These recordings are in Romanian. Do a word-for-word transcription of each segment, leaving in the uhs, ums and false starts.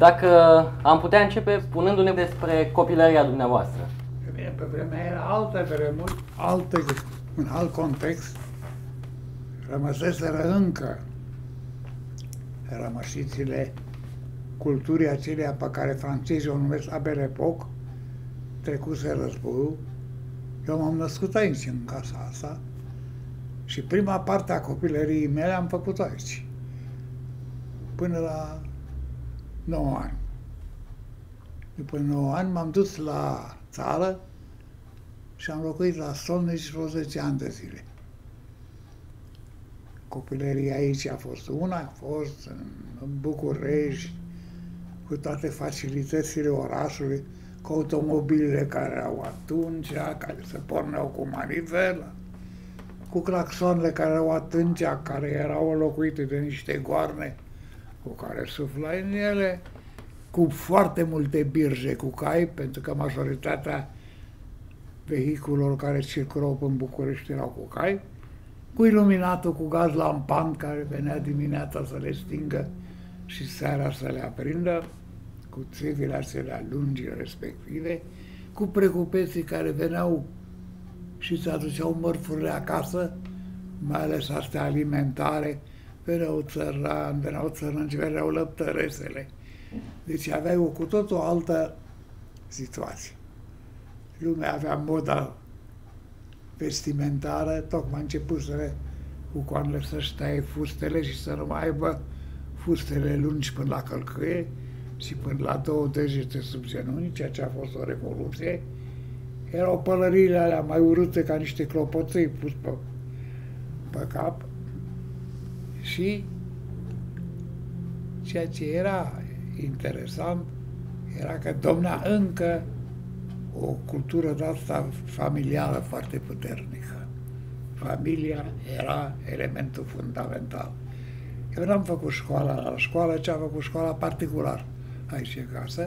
Dacă am putea începe punându-ne despre copilăria dumneavoastră. Pe mine, pe vremea era altă vremuri, altă, un alt context, rămăseseră încă rămășițile culturii acelea pe care francezii o numesc la Belle Époque, trecuse războiul. Eu m-am născut aici, în casa asta, și prima parte a copilăriei mele am făcut-o aici, până la nouă ani. După nouă ani m-am dus la țară și am locuit la Solnici vreo zece ani de zile. Copilăria aici a fost una, a fost în, în București, cu toate facilitățile orașului, cu automobilele care erau atunci, care se porneau cu manivelă, cu claxonele care erau atunci, care erau înlocuite de niște goarne cu care suflai în ele, cu foarte multe birje cu cai, pentru că majoritatea vehiculelor care circulau în București erau cu cai, cu iluminatul cu gaz lampant care venea dimineața să le stingă și seara să le aprindă, cu țevile acelea lungi respective, cu precupeții care veneau și îți aduceau mărfurile acasă, mai ales astea alimentare, veneau țărani, veneau țărânci, veneau lăptăresele. Deci aveai o cu tot o altă situație. Lumea avea moda vestimentară, tocmai începuseră cu coanele să-și taie fustele și să nu mai aibă fustele lungi până la călcâie și până la două degete sub genunchi, ceea ce a fost o revoluție. Erau pălăriile alea mai urâte ca niște clopoței pus pe, pe cap și ceea ce era interesant era că domnea încă o cultură de asta familială foarte puternică. Familia era elementul fundamental. Eu n-am făcut școala la școală, ci am făcut școala particular aici în casă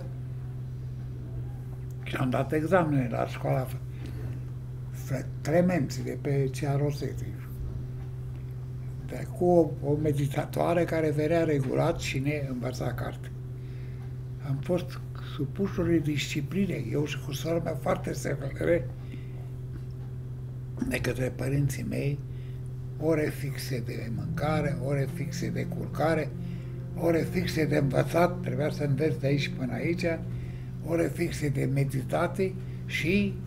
și am dat examene la școala Clemenții de pe Cea Rosetti. Cu o, o meditatoare care venea regulat și ne învăța carte. Am fost supuși unei discipline, eu și cu sora mea, foarte severe de către părinții mei, ore fixe de mâncare, ore fixe de culcare, ore fixe de învățat, trebuia să înveți de aici până aici, ore fixe de meditate și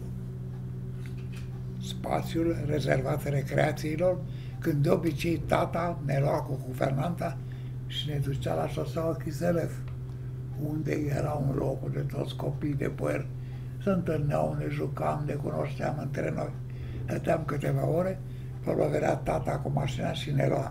spațiul rezervat recreațiilor, când de obicei tata ne lua cu guvernanta și ne ducea la șoseaua Chiselev, unde era un loc unde toți copiii de păr se întâlneau, ne jucam, ne cunoșteam între noi. Stăteam câteva ore, până venea tata cu mașina și ne lua.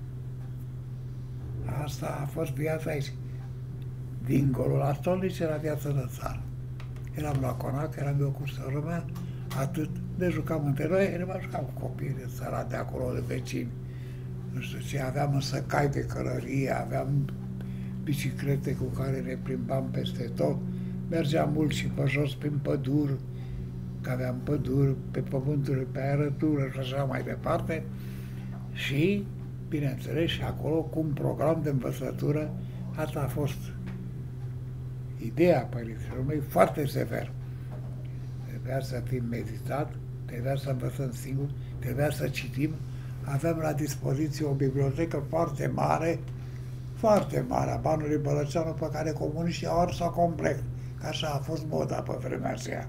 Asta a fost viața aici. Dincolo la Stolnici era viața de țară. Eram la Conac, eram eu cu sora mea, atât. Ne jucam între noi, ne mai jucam cu copiii de țara de acolo, de vecini. Nu știu ce, aveam însă cai de călărie, aveam biciclete cu care ne plimbam peste tot. Mergeam mult și pe jos prin păduri, că aveam păduri pe pământuri, pe arătură și așa mai departe. Și, bineînțeles, și acolo cu un program de învățătură, asta a fost ideea părinților mei, foarte sever. Trebuia să fim meditat, trebuia să învățăm singur, trebuia să citim. Aveam la dispoziție o bibliotecă foarte mare, foarte mare, a banului Bălăceanu, pe care comuniștii au ars-o complet, că așa a fost moda pe vremea aceea.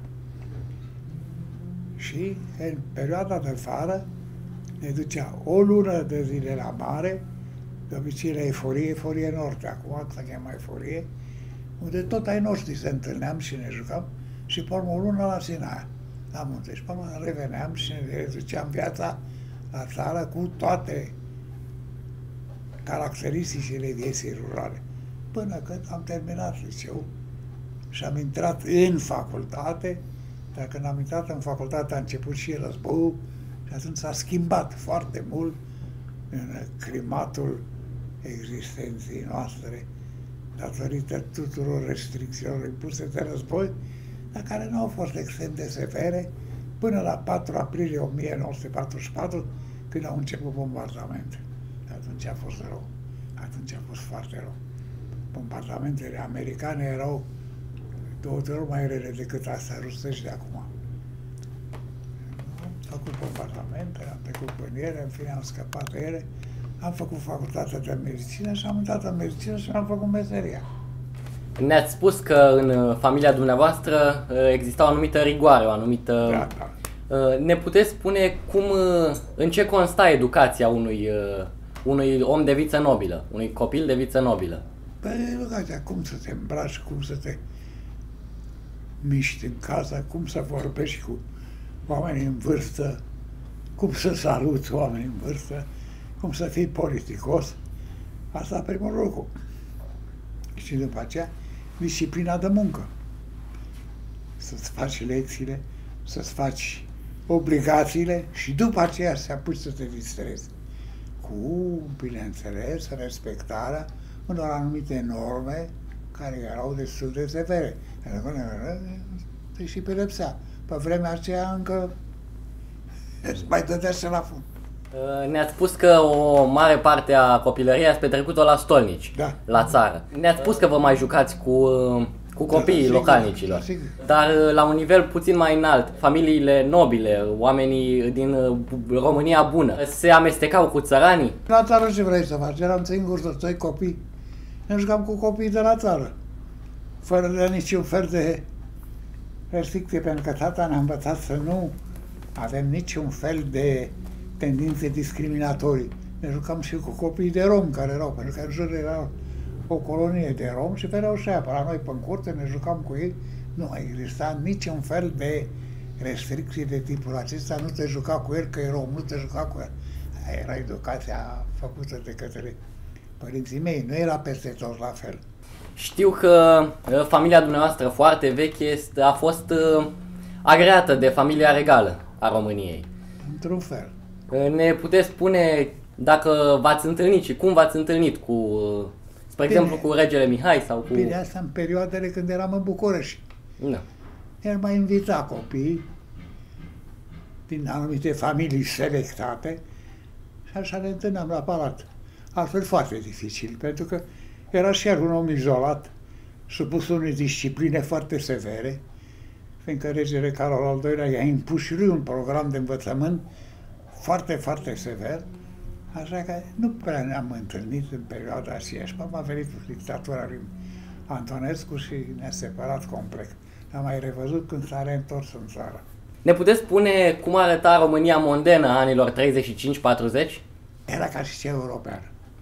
Și în perioada de vară ne ducea o lună de zile la mare, de obicei la Eforie, Eforie Nord, acum se cheamă Eforie, unde tot ai noștri se întâlneam și ne jucam, și pe urmă o lună la Sinaia, la munte. Și pe urmă reveneam și ne reduceam viața la țară cu toate caracteristicile vieții rurale. Până când am terminat liceul și am intrat în facultate, dar când am intrat în facultate a început și războiul și atunci s-a schimbat foarte mult în climatul existenței noastre, datorită tuturor restricțiilor impuse de război, dar care nu au fost extrem de severe, până la patru aprilie o mie nouă sute patruzeci și patru, când au început bombardamentele. Atunci a fost rău. Atunci a fost foarte rău. Bombardamentele americane erau două ori mai rele decât astea rusești de acum. Am făcut bombardamente, am trecut prin ele, în fine am scăpat de ele, am făcut facultatea de medicină și am intrat în medicină și mi-am făcut meseria. Ne-ați spus că în familia dumneavoastră exista o anumită rigoare, o anumită... Da, da. Ne puteți spune cum, în ce consta educația unui, unui om de viță nobilă, unui copil de viță nobilă? Păi, educația, cum să te îmbraci, cum să te miști în casă, cum să vorbești cu oamenii în vârstă, cum să saluți oamenii în vârstă, cum să fii politicos. Asta primul lucru. Și după aceea, disciplina de muncă. Să-ți faci lecțiile, să-ți faci obligațiile și după aceea să te apuci să te distrezi. Cu, bineînțeles, respectarea unor anumite norme care erau destul de severe. Pentru că te și pedepsea. Pe vremea aceea încă îți mai dădea să la fund. Ne-ați spus că o mare parte a copilăriei ați petrecut-o la stolnici, da, la țară. Ne-ați spus că vă mai jucați cu, cu copiii da, da, localnicilor. sigur, da, dar la un nivel puțin mai înalt, familiile nobile, oamenii din România bună, se amestecau cu țăranii? La țară ce vrei să faci? Eram singuri să trei copii. Ne jucam cu copiii de la țară, fără de niciun fel de restricție, pentru că tata ne-a învățat să nu avem niciun fel de tendințe discriminatorii. Ne jucam și cu copiii de rom care erau, pentru că în jur era o colonie de rom și veneau și aia pe la noi pe curte, ne jucam cu ei. Nu exista niciun fel de restricții de tipul acesta, nu te juca cu el că e rom, nu te juca cu el. Aia era educația făcută de către părinții mei, nu era peste tot la fel. Știu că familia dumneavoastră foarte veche este, a fost uh, agreată de familia regală a României. Într-un fel. Ne puteți spune dacă v-ați întâlnit și cum v-ați întâlnit cu, spre bine, exemplu, cu regele Mihai sau cu... Bine, asta în perioadele când eram în București. Da. El mai invita copiii din anumite familii selectate și așa ne întâlneam la palat. Altfel foarte dificil, pentru că era și el un om izolat, supus unei discipline foarte severe, fiindcă regele Carol al doilea i-a impus și lui un program de învățământ foarte, foarte sever, așa că nu prea ne-am întâlnit în perioada aceea. Și m-a venit dictatura lui Antonescu și ne-a separat complet. Am mai revăzut când s-a reîntors în țară. Ne puteți spune cum arăta România mondenă a anilor treizeci și cinci patruzeci? Era ca și cea europeană.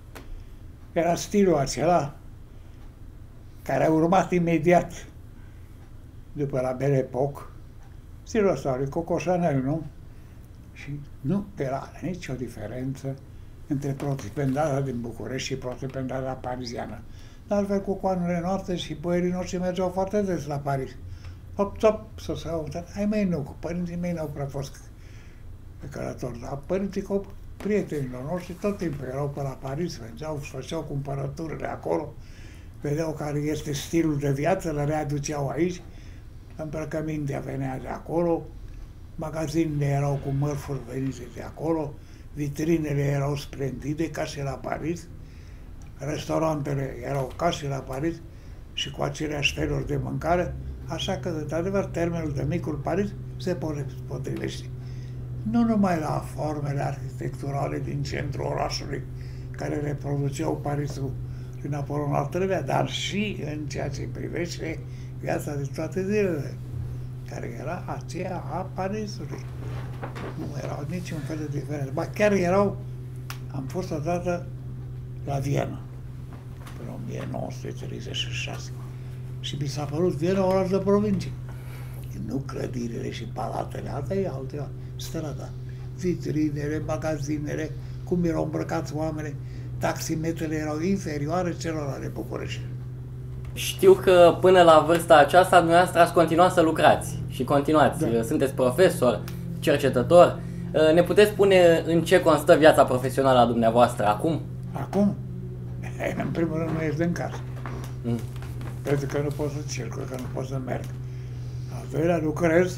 Era stilul acela care a urmat imediat după la Belle Époque, stilul ăsta lui Coco Chanel, nu? Și nu era nicio diferență între protipendada din București și protipendada pariziană. Dar altfel cu coanele noastre și băierii noștri mergeau foarte des la Paris. Hop, hop, să se audă. Ai mei nu, cu părinții mei n-au prea fost călători, dar părinții cu prietenilor noștri tot timpul erau pe la Paris, mergeau, făceau cumpărăturile acolo, vedeau care este stilul de viață, le readuceau aici, îmbrăcămintea venea de acolo, magazinele erau cu mărfuri venite de acolo, vitrinele erau splendide, ca și la Paris, restaurantele erau ca și la Paris și cu aceleași feluri de mâncare, așa că, de adevăr, termenul de micul Paris se potrivește. Nu numai la formele arhitecturale din centrul orașului, care reproduceau Parisul lui Napoleon al treilea, dar și în ceea ce privește viața de toate zilele, care era aceea a Parisului. Nu erau niciun fel de diferență. Ba chiar erau, am fost odată la Viena, în o mie nouă sute treizeci și șase, și mi s-a părut Viena oraș de provincie. Nu clădirile și palatele, alta e altă, strada. Vitrinele, magazinele, cum erau îmbrăcați oameni, taximetrele erau inferioare celor ale București. Știu că până la vârsta aceasta dumneavoastră ați continuat să lucrați și continuați. Da. Sunteți profesor, cercetător. Ne puteți spune în ce constă viața profesională a dumneavoastră acum? Acum? În primul rând nu ies din casă. Mm. Pentru că nu pot să circul, că nu pot să merg. Al doilea, lucrez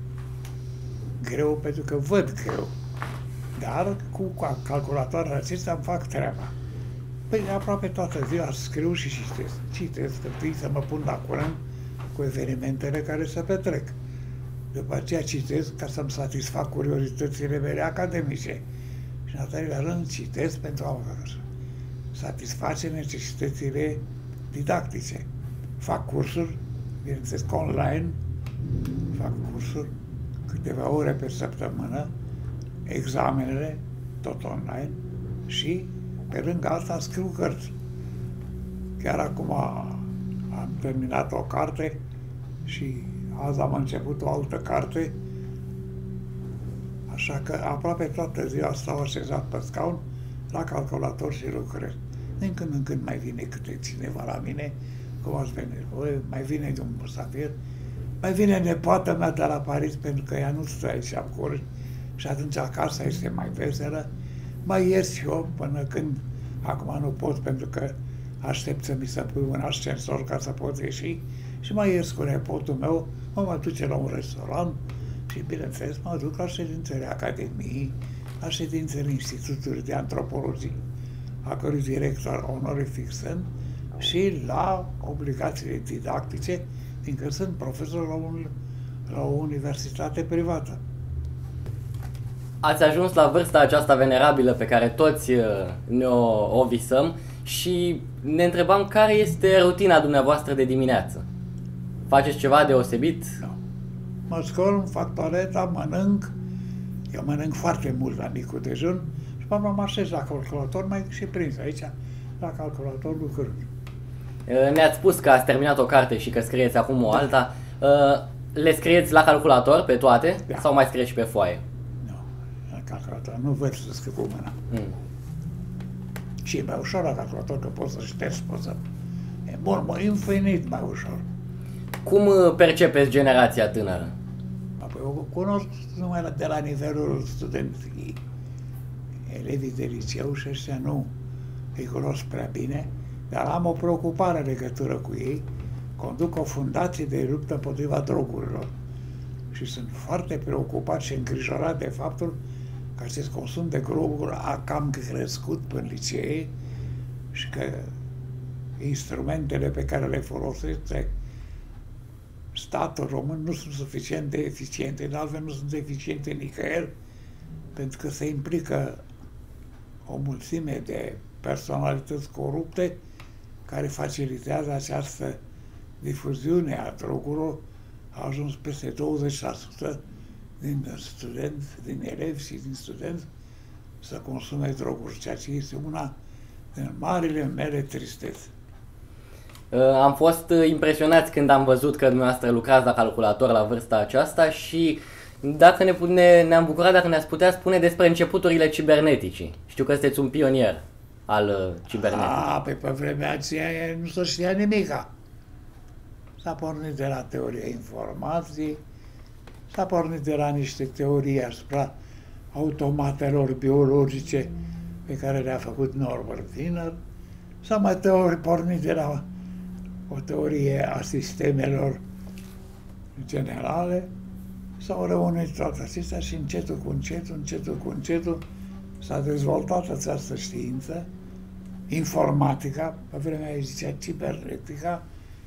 greu pentru că văd greu. Dar cu calculatoarele acestea îmi fac treaba. Păi aproape toată ziua scriu și citesc. Citesc, întâi să mă pun la curent cu evenimentele care se petrec. După aceea citesc ca să-mi satisfac curiozitățile mele academice. Și în al treilea rând citesc pentru a satisface necesitățile didactice. Fac cursuri, bineînțeles, online, fac cursuri câteva ore pe săptămână, examenele, tot online, și pe lângă asta scriu cărți. Chiar acum am terminat o carte și azi am început o altă carte, așa că aproape toată ziua stau așezat pe scaun la calculator și lucrez. Din când în când mai vine câte cineva la mine, cum ați venit voi, mai vine de un musafir, mai vine nepoata mea de la Paris, pentru că ea nu stă aici acolo și atunci acasă este mai veselă. Mai ies și eu până când, acum nu pot pentru că aștept să mi se pui un ascensor ca să pot ieși, și mai ies cu nepotul meu, mă mă duce la un restaurant și, bineînțeles, mă duc la ședințele Academiei, la ședințele Institutului de Antropologie, a cărui director onorific sunt, și la obligațiile didactice, fiindcă sunt profesor la, un, la o universitate privată. Ați ajuns la vârsta aceasta venerabilă pe care toți ne-o o visăm și ne întrebam care este rutina dumneavoastră de dimineață. Faceți ceva deosebit? Nu. Mă scol, fac toaleta, mănânc, eu mănânc foarte mult la micul dejun și până mă așez la calculator, mai și prins aici, la calculator lucrând. Ne-ați spus că ați terminat o carte și că scrieți acum o alta. Le scrieți la calculator pe toate? Da. Sau mai scrieți și pe foaie? Nu, la calculator. Nu văd să scriu cu mâna. Mm. Și e mai ușor la calculator, că poți să ștergi, poți să... E mult, mă, infinit mai ușor. Cum percepeți generația tânără? Apoi eu cunosc numai de la nivelul studenții. Elevii de liceu și ăștia nu îi cunosc prea bine, dar am o preocupare în legătură cu ei. Conduc o fundație de luptă împotriva drogurilor și sunt foarte preocupat și îngrijorat de faptul că acest consum de droguri a cam crescut în licee și că instrumentele pe care le folosește statul român nu sunt suficient de eficiente, de altfel nu sunt eficiente nicăieri, pentru că se implică o mulțime de personalități corupte care facilitează această difuziune a drogurilor. A ajuns peste douăzeci la sută din studenți, din elevi și din studenți să consume droguri, ceea ce este una din marile mele tristețe. Am fost impresionați când am văzut că dumneavoastră lucrați la calculator la vârsta aceasta și dacă ne, ne, ne-am bucurat dacă ne-ați putea spune despre începuturile ciberneticii. Știu că sunteți un pionier al ciberneticii. A, pe, pe vremea aceea nu se știa nimica. S-a pornit de la teoria informației, s-a pornit de la niște teorii asupra automatelor biologice pe care le-a făcut Norbert Wiener, s-a mai teori, pornit de la o teorie a sistemelor generale, s-au reunit toate acestea și încetul cu încetul, încetul cu încetul s-a dezvoltat această știință, informatica, pe vremea ei zicea cibernetica,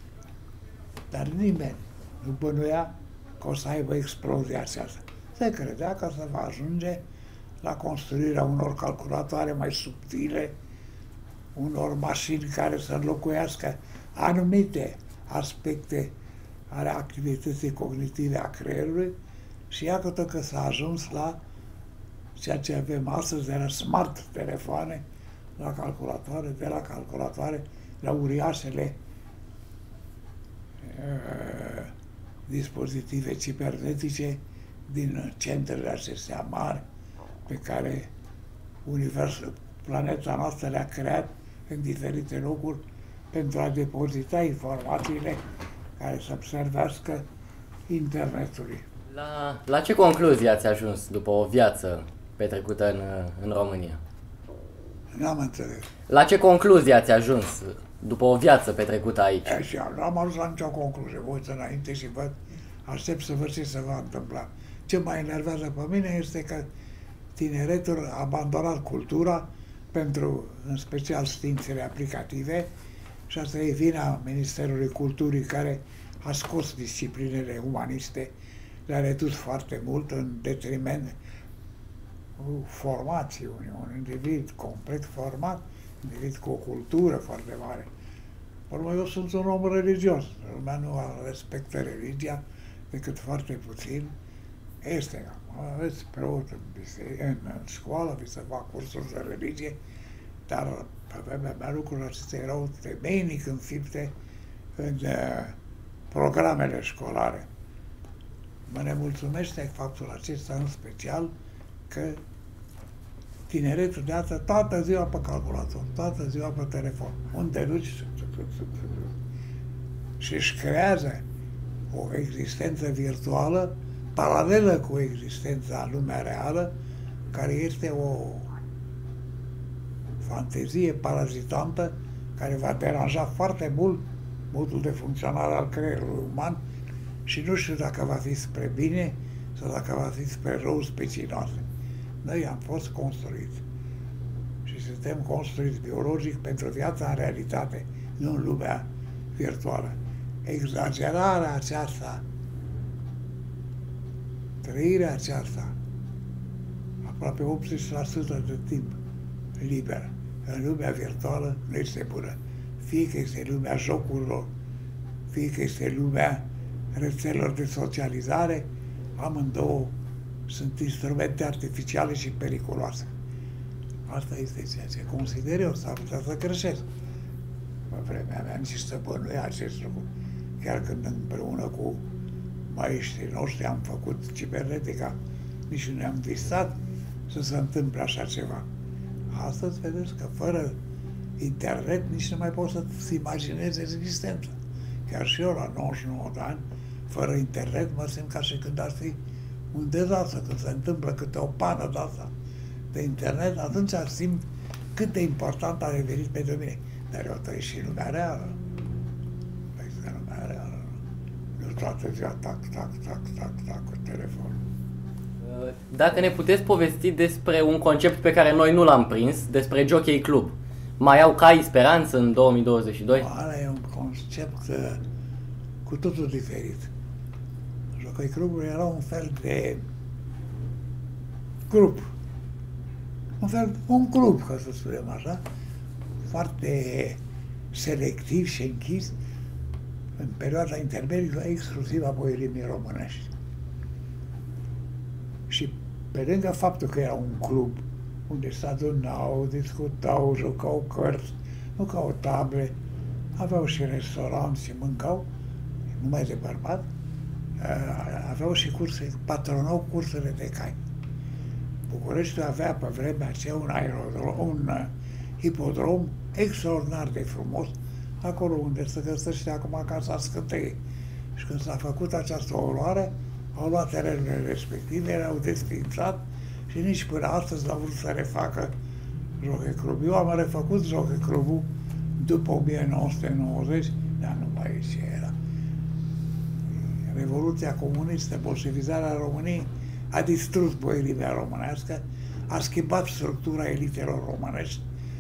dar nimeni nu bănuia că o să aibă explozia aceasta. Se credea că se va ajunge la construirea unor calculatoare mai subtile, unor mașini care să înlocuiască anumite aspecte ale activității cognitive a creierului și iată că s-a ajuns la ceea ce avem astăzi, de la smart telefoane, la calculatoare, de la calculatoare, la uriașele uh, dispozitive cibernetice din centrele acestea mari pe care universul, planeta noastră le-a creat în diferite locuri pentru a depozita informațiile care să servească internetului. La, la ce concluzie ați ajuns după o viață petrecută în, în România? N-am înțeles. La ce concluzie ați ajuns după o viață petrecută aici? Așa, nu am ajuns la nicio concluzie. Vă uit înainte și văd, aștept să văd ce se va întâmpla. Ce mă enervează pe mine este că tineretul a abandonat cultura, pentru, în special, științele aplicative, și asta e vina Ministerului Culturii, care a scos disciplinele umaniste, le-a redus foarte mult în detriment formației unui un individ complet format, un individ cu o cultură foarte mare. Urmă, eu sunt un om religios, lumea nu respectă religia decât foarte puțin. Este, aveți preot în, în, în școală, vi se fac cursuri de religie, dar pe vremea mea lucrurile acestea erau temeinic înfipte în uh, programele școlare. Mă nemulțumește faptul acesta în special că tineretul de asta toată ziua pe calculator, toată ziua pe telefon. Unde duci? Și își creează o existență virtuală paralelă cu existența în lumea reală, care este o fantezie parazitantă care va deranja foarte mult modul de funcționare al creierului uman și nu știu dacă va fi spre bine sau dacă va fi spre rău specii noastre. Noi am fost construiți și suntem construiți biologic pentru viața în realitate, nu în lumea virtuală. Exagerarea aceasta, trăirea aceasta, aproape optzeci la sută de timp liber în lumea virtuală, nu este bună. Fie că este lumea jocurilor, fie că este lumea rețelelor de socializare, amândouă sunt instrumente artificiale și periculoase. Asta este ceea ce consider eu, s-ar putea să greșesc. Pe vremea mea nici să bănuia acest lucru. Chiar când împreună cu maestrii noștri am făcut cibernetica, nici nu ne-am visat să se întâmple așa ceva. Astăzi vedeți că fără internet nici nu mai poți să-ți imaginezi existența. Chiar și eu la nouăzeci și nouă de ani, fără internet, mă simt ca și când ar fi un dezastru, când se întâmplă câte o pană de asta de internet, atunci simt cât de important a devenit pentru mine. Dar eu trăiesc și în lumea reală. Trăiesc în lumea reală. Eu toată ziua tac, tac, tac, tac, tac, cu telefonul. Dacă ne puteți povesti despre un concept pe care noi nu l-am prins, despre Jockey Club. Mai au cai speranță în două mii douăzeci și doi? Ăla e un concept uh, cu totul diferit. Jockey Clubul era un fel de grup. Un fel, un club, ca să spunem așa, foarte selectiv și închis, în perioada intermediilor, exclusiv a poerimii românești. Și pe lângă faptul că era un club unde se adunau, discutau, jucau cărți, jucau table, aveau și restaurant și mâncau, numai de bărbat, aveau și curse, patronau cursele de cai. Bucureștiul avea pe vremea aceea un aerodrom, un hipodrom extraordinar de frumos, acolo unde se găsește acum Casa Scânteiei. Și când s-a făcut această oroare, au luat terenurile respective, le-au desființat și nici până astăzi n-au vrut să refacă Jockey Club. Eu am refăcut Jockey Clubul după o mie nouă sute nouăzeci, dar nu mai e ce era. Revoluția comunistă, bolșevizarea României a distrus boierimea românească, a schimbat structura elitelor românești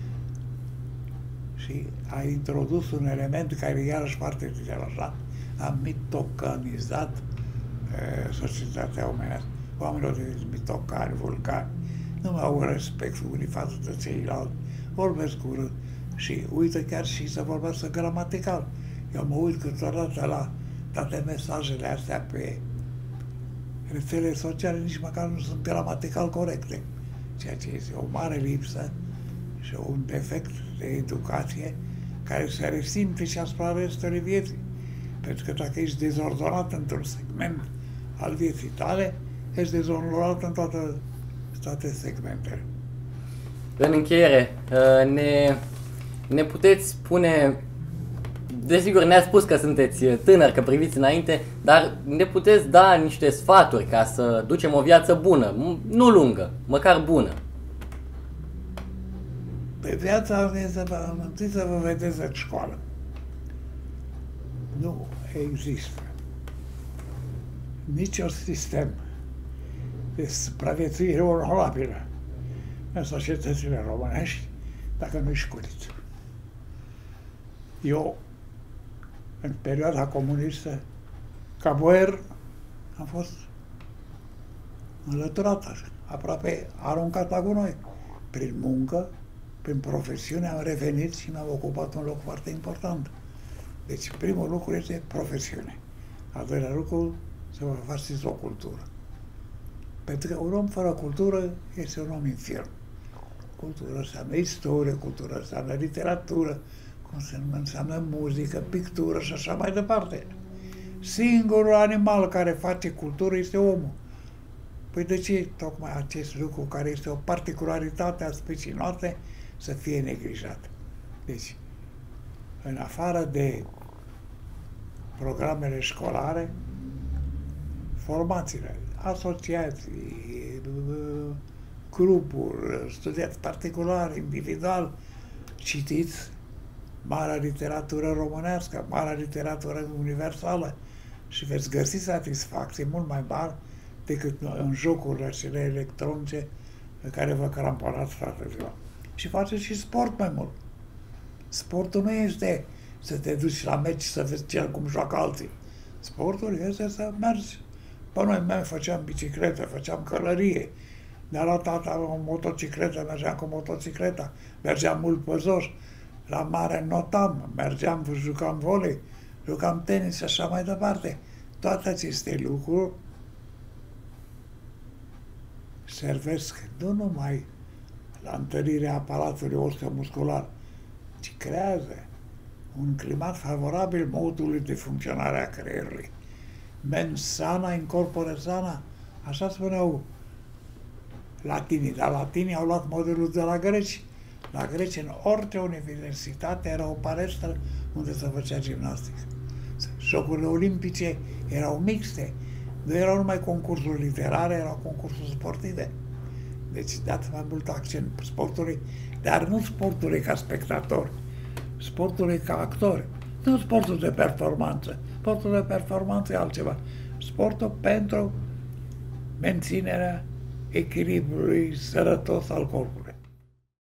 și a introdus un element care e iarăși foarte interesant, a mitocanizat e, societatea omenească. Oamenii au devenit mitocani, vulgari, nu mai au respect unii față de ceilalți, vorbesc urât și uită chiar și să vorbească gramatical. Eu mă uit câteodată la toate mesajele astea pe rețelele sociale, nici măcar nu sunt gramatical corecte, ceea ce este o mare lipsă și un defect de educație care se resimte și asupra restului vieții. Pentru că dacă ești dezordonat într-un segment al vieții tale, ești dezordonat în toate, toate segmentele. În încheiere, ne, ne puteți spune, desigur ne-ați spus că sunteți tânăr, că priviți înainte, dar ne puteți da niște sfaturi ca să ducem o viață bună, nu lungă, măcar bună. Pe viața întâi să vă vedeți în școală. Nu există niciun sistem de supraviețuire onorabilă în societățile românești dacă nu-i școlit. Eu, în perioada comunistă, ca boier, am fost înlăturat așa, aproape aruncat la gunoi. Prin muncă, prin profesiune am revenit și mi-am ocupat un loc foarte important. Deci primul lucru este profesiune. Al doilea lucru, să vă faceți o cultură. Pentru că un om fără cultură este un om infirm. Cultură înseamnă istorie, cultură înseamnă literatură, înseamnă muzică, pictură și așa mai departe. Singurul animal care face cultură este omul. Păi de ce tocmai acest lucru, care este o particularitate a speciei noastre, să fie neglijat? Deci, în afară de programele școlare, formațiile, asociații, grupuri, studiați particular, individual, citiți marea literatură românească, marea literatură universală și veți găsi satisfacție mult mai mari decât în jocurile acele electronice pe care vă cramponați toată ziua. Și faceți și sport mai mult. Sportul nu este să te duci la meci să vezi cel cum joacă alții. Sportul este să mergi. Pe noi mai făceam bicicletă, făceam călărie. Ne-a luat tata o motocicletă, mergeam cu motocicleta, mergeam mult pe jos. La mare notam, mergeam, jucam volei, jucam tenis și așa mai departe. Toate aceste lucruri servesc nu numai la întărirea aparatului osteomuscular, ci creează un climat favorabil modului de funcționare a creierului. Mens sana in corpore sana, așa spuneau latinii, dar latinii au luat modelul de la greci. La greci, în orice universitate, era o palestră unde se făcea gimnastică. Jocurile olimpice erau mixte, nu erau numai concursuri literare, erau concursuri sportive. Deci dați mai mult accent sportului, dar nu sportului ca spectator, sportului ca actor. Nu sportul de performanță. Sportul de performanță e altceva. Sportul pentru menținerea echilibrului sănătos al corpului.